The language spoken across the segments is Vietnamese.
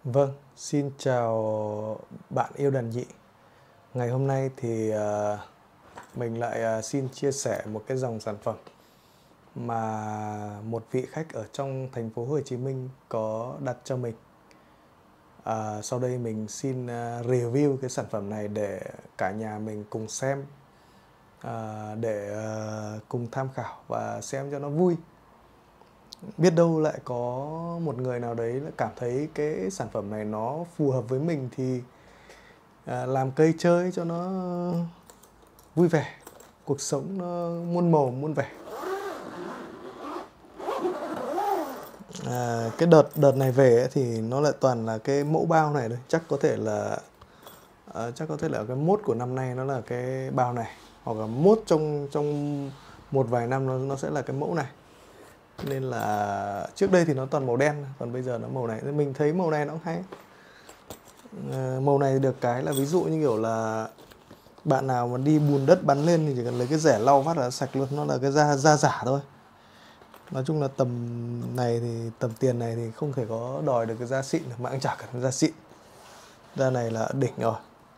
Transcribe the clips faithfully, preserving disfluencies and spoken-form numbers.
Vâng, xin chào bạn yêu đàn nhị. Ngày hôm nay thì ờ, mình lại ờ, xin chia sẻ một cái dòng sản phẩm mà một vị khách ở trong thành phố Hồ Chí Minh có đặt cho mình. À, sau đây mình xin ờ, review cái sản phẩm này để cả nhà mình cùng xem, ờ, để ờ, cùng tham khảo và xem cho nó vui. Biết đâu lại có một người nào đấy lại cảm thấy cái sản phẩm này nó phù hợp với mình thì à, làm cây chơi cho nó vui vẻ, cuộc sống nó muôn màu muôn vẻ. À, cái đợt đợt này về ấy, thì nó lại toàn là cái mẫu bao này thôi, chắc có thể là à, chắc có thể là cái mốt của năm nay nó là cái bao này, hoặc là mốt trong trong một vài năm nó nó sẽ là cái mẫu này. Nên là trước đây thì nó toàn màu đen, còn bây giờ nó màu này. Mình thấy màu này nó cũng hay. À, màu này được cái là ví dụ như kiểu là bạn nào mà đi bùn đất bắn lên thì chỉ cần lấy cái rẻ lau phát là sạch luôn, nó là cái da da giả thôi. Nói chung là tầm này thì tầm tiền này thì không thể có đòi được cái da xịn, mà cũng chả cần da xịn. Da này là đỉnh rồi.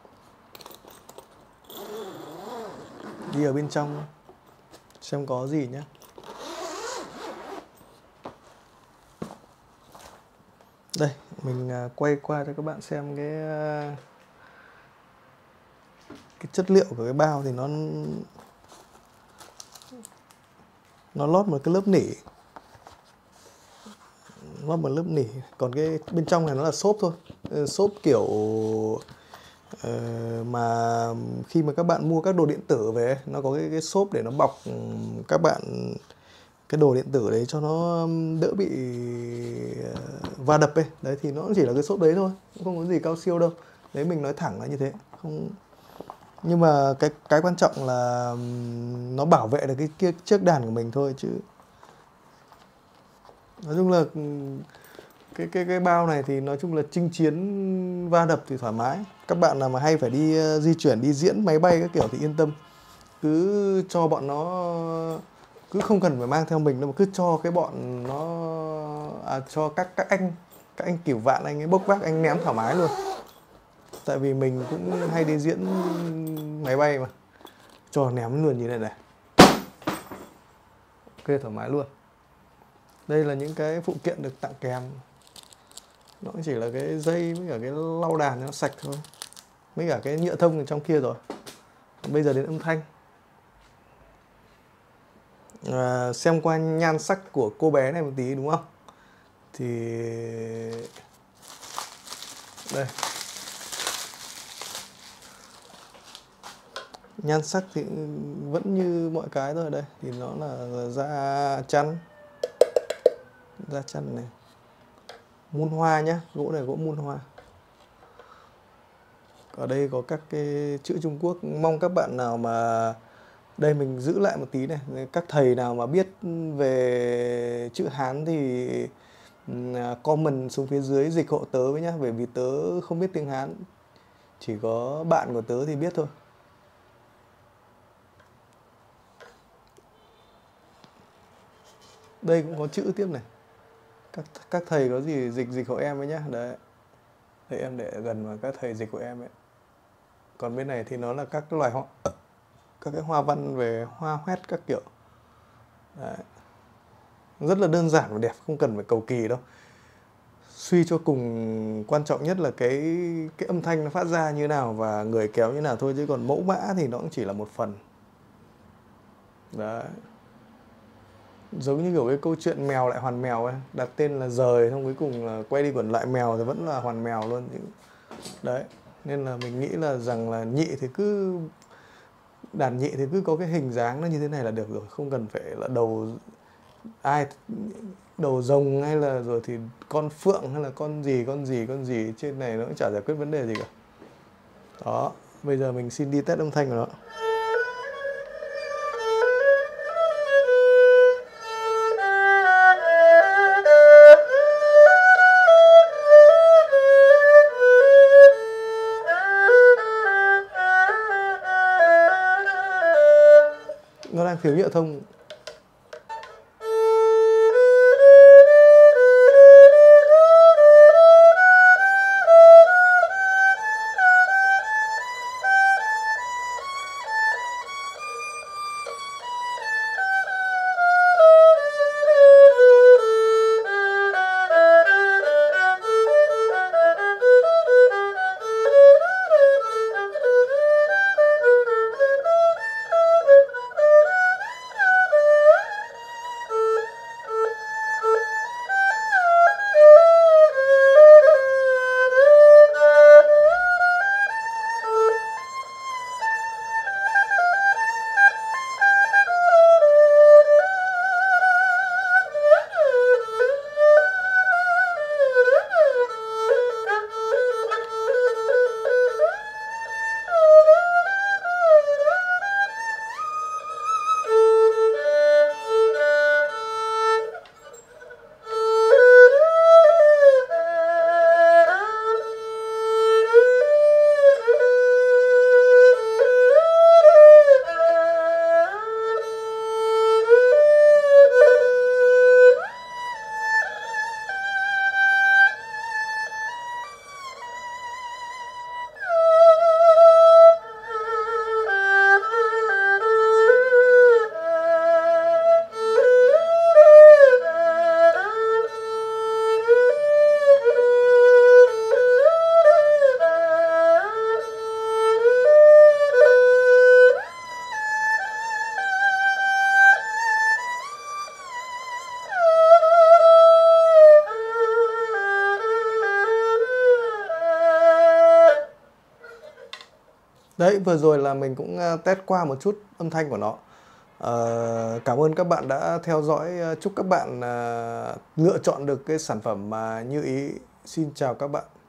Đi ở bên trong xem có gì nhé. Đây, mình quay qua cho các bạn xem cái cái chất liệu của cái bao thì nó nó lót một cái lớp nỉ, lót một lớp nỉ. Còn cái bên trong này nó là xốp thôi, xốp kiểu uh, mà khi mà các bạn mua các đồ điện tử về, nó có cái, cái xốp để nó bọc các bạn cái đồ điện tử đấy cho nó đỡ bị va đập ấy. Đấy thì nó cũng chỉ là cái xốp đấy thôi, cũng không có gì cao siêu đâu. Đấy, mình nói thẳng là như thế. Không, nhưng mà cái cái quan trọng là nó bảo vệ được cái kia chiếc đàn của mình thôi, chứ nói chung là cái cái cái bao này thì nói chung là chinh chiến va đập thì thoải mái. Các bạn nào mà hay phải đi uh, di chuyển, đi diễn máy bay các kiểu thì yên tâm, cứ cho bọn nó, cứ không cần phải mang theo mình đâu, mà cứ cho cái bọn nó à, cho các các anh các anh cửu vạn, anh ấy bốc vác, anh ném thoải mái luôn. Tại vì mình cũng hay đi diễn máy bay mà, cho ném luôn như này này, ok, thoải mái luôn. Đây là những cái phụ kiện được tặng kèm. Nó chỉ là cái dây với cả cái lau đàn cho nó sạch thôi, với cả cái nhựa thông ở trong kia rồi. Bây giờ đến âm thanh. À, xem qua nhan sắc của cô bé này một tí đúng không? Thì đây, nhan sắc thì vẫn như mọi cái thôi. Đây thì nó là da chăn, da chăn này, mun hoa nhá, gỗ này gỗ mun hoa. Ở đây có các cái chữ Trung Quốc. Mong các bạn nào mà, đây mình giữ lại một tí này, các thầy nào mà biết về chữ Hán thì comment xuống phía dưới dịch hộ tớ với nhá, bởi vì tớ không biết tiếng Hán, chỉ có bạn của tớ thì biết thôi. Đây cũng có chữ tiếp này, các các thầy có gì dịch dịch hộ em với nhá. Đấy, để em để gần vào các thầy dịch của em ấy. Còn bên này thì nó là các loài hoa, các cái hoa văn về hoa hoét các kiểu. Đấy, rất là đơn giản và đẹp, không cần phải cầu kỳ đâu. Suy cho cùng, quan trọng nhất là cái cái âm thanh nó phát ra như nào và người kéo như nào thôi, chứ còn mẫu mã thì nó cũng chỉ là một phần. Đấy, giống như kiểu cái câu chuyện mèo lại hoàn mèo ấy, đặt tên là Giời, xong cuối cùng là quay đi quẩn lại mèo thì vẫn là hoàn mèo luôn. Đấy, nên là mình nghĩ là rằng là nhị thì cứ đàn nhị thì cứ có cái hình dáng nó như thế này là được rồi, không cần phải là đầu ai đầu rồng hay là rồi thì con phượng hay là con gì con gì con gì trên này, nó cũng chả giải quyết vấn đề gì cả. Đó, bây giờ mình xin đi test âm thanh của nó. Nó đang thiếu nhựa thông. Đấy, vừa rồi là mình cũng ờ, test qua một chút âm thanh của nó. Ờ, cảm ơn các bạn đã theo dõi. Chúc các bạn ờ, lựa chọn được cái sản phẩm mà như ý. Xin chào các bạn.